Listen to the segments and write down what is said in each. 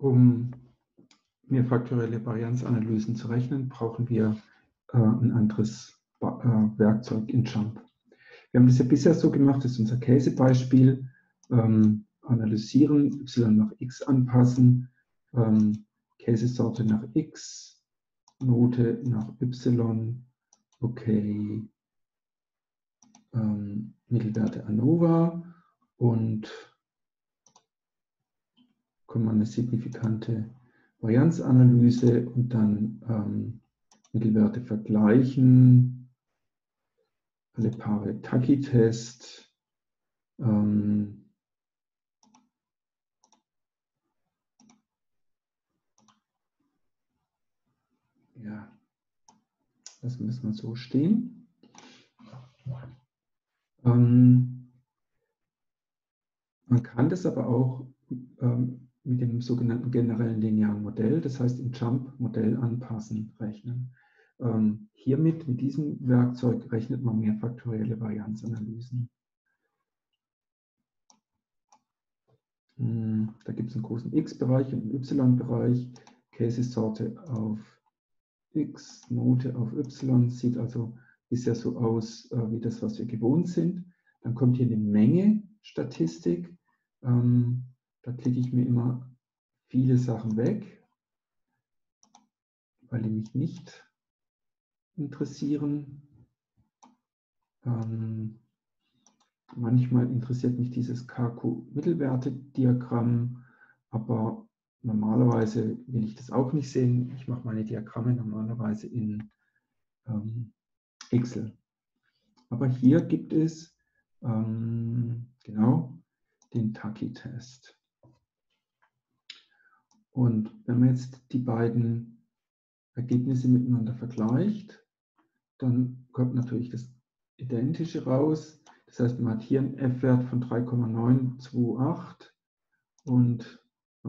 Um mehrfaktorielle Varianzanalysen zu rechnen, brauchen wir ein anderes Werkzeug in JMP. Wir haben das ja bisher so gemacht, das ist unser Käsebeispiel, analysieren, y nach x anpassen, Käsesorte nach x, Note nach y, okay, Mittelwerte ANOVA und kommt eine signifikante Varianzanalyse und dann Mittelwerte vergleichen, alle Paare Taki-Test, ja, das müssen wir so stehen. Man kann das aber auch mit dem sogenannten generellen linearen Modell, das heißt im JMP Modell anpassen, rechnen. Hiermit, mit diesem Werkzeug, rechnet man mehrfaktorielle Varianzanalysen. Da gibt es einen großen X-Bereich und einen Y-Bereich, Käsesorte auf X, Note auf Y, sieht also bisher so aus wie das, was wir gewohnt sind. Dann kommt hier eine Menge Statistik. Da klicke ich mir immer viele Sachen weg, weil die mich nicht interessieren. Manchmal interessiert mich dieses KQ-Mittelwerte-Diagramm, aber normalerweise will ich das auch nicht sehen. Ich mache meine Diagramme normalerweise in Excel. Aber hier gibt es genau den Taki-Test. Und wenn man jetzt die beiden Ergebnisse miteinander vergleicht, dann kommt natürlich das Identische raus. Das heißt, man hat hier einen F-Wert von 3,928 und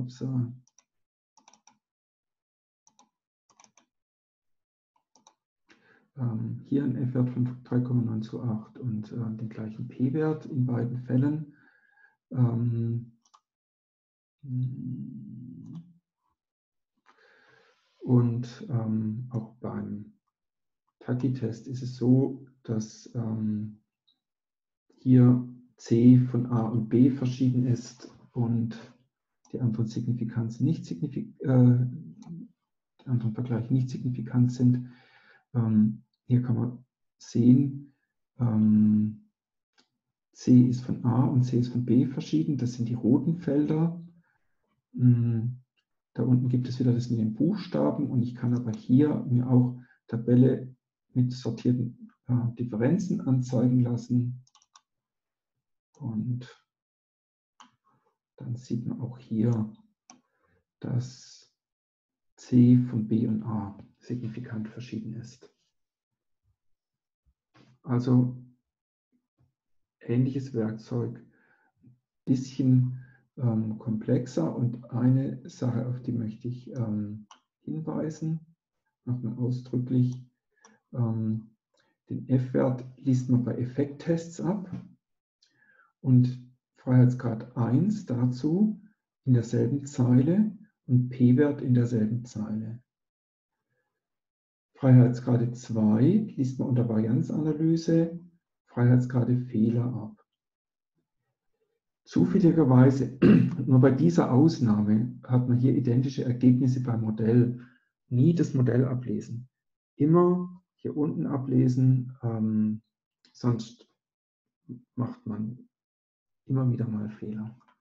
hier einen F-Wert von 3,928 und den gleichen P-Wert in beiden Fällen. Und auch beim Taki-Test ist es so, dass hier C von A und B verschieden ist und die anderen Signifikanzen nicht die anderen Vergleiche nicht signifikant sind. Hier kann man sehen, C ist von A und C ist von B verschieden. Das sind die roten Felder. Da unten gibt es wieder das mit den Buchstaben und ich kann aber hier mir auch Tabelle mit sortierten Differenzen anzeigen lassen. Und dann sieht man auch hier, dass C von B und A signifikant verschieden ist. Also ähnliches Werkzeug, ein bisschen komplexer, und eine Sache, auf die möchte ich hinweisen, nochmal ausdrücklich. Den F-Wert liest man bei Effekttests ab und Freiheitsgrad 1 dazu in derselben Zeile und P-Wert in derselben Zeile. Freiheitsgrade 2 liest man unter Varianzanalyse Freiheitsgrade Fehler ab. Zufälligerweise, nur bei dieser Ausnahme, hat man hier identische Ergebnisse beim Modell. Nie das Modell ablesen. Immer hier unten ablesen, sonst macht man immer wieder mal Fehler.